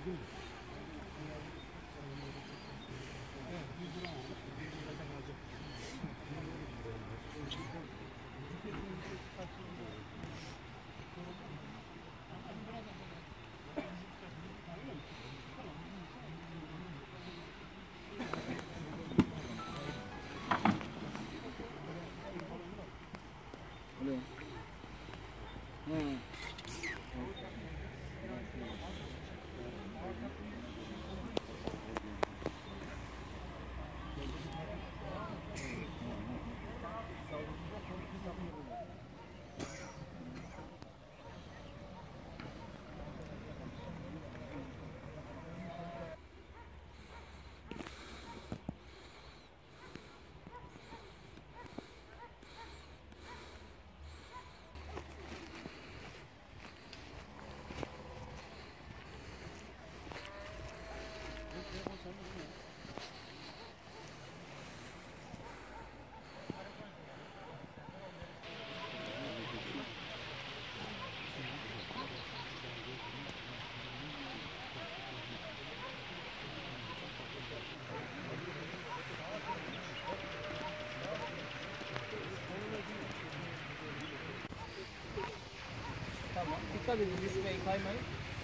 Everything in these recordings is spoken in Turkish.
Dikkat edin, düşmeyin, kaymayın.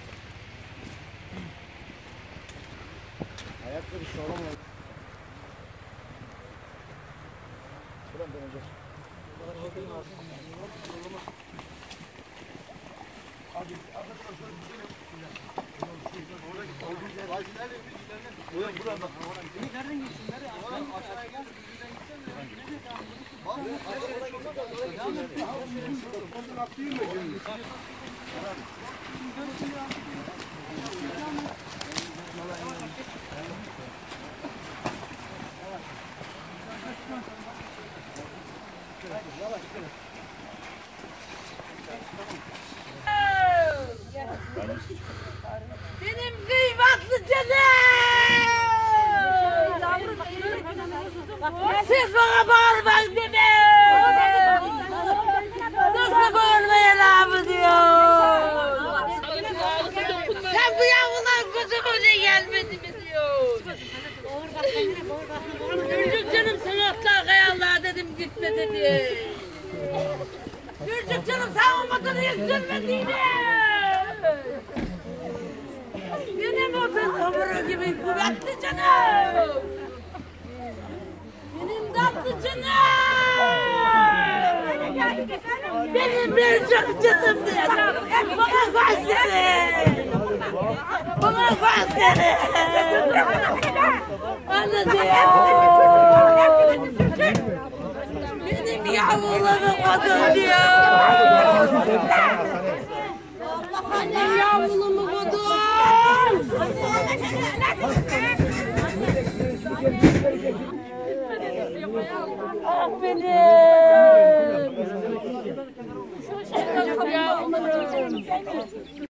Ayakları sağlam ol. Şuradan döneceğiz. Abi, buradan bak. Nereden geçsin? Nereye? Aşağıya gel. Benim kıymetli canım! Siz bana bağırmayın değil mi? Nasıl bağırmaya abi diyor? Sen bu yavrular kuzuma ne gelmedi mi diyor? Gürcük canım sanatlar kayalar dedim gitme dedi. Gürcük canım sen olmadın hiç sürmediğini. Benim otun hamuru gibi kuvvetli canım. Benim tatlı canım. Benim bir çok canım diye. Bana koy seni. Bana koy seni. Anne diyor. Benim yavrularım kadın diyor. Benim yavrularım kadın. Ah benim. Yavrularım.